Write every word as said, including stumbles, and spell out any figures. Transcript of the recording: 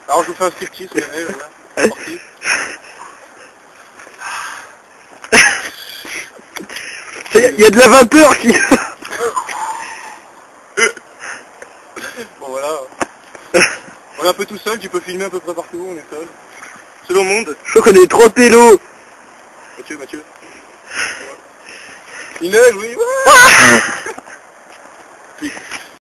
Alors je vous fais un striptease, vous verrez, voilà. C'est parti. Il y a de la vapeur qui... Bon voilà. On est un peu tout seul, tu peux filmer à peu près partout, on est seul. Seul au monde. Je crois qu'on est trop télo. Mathieu, Mathieu. Il neige, oui. Ah. Puis,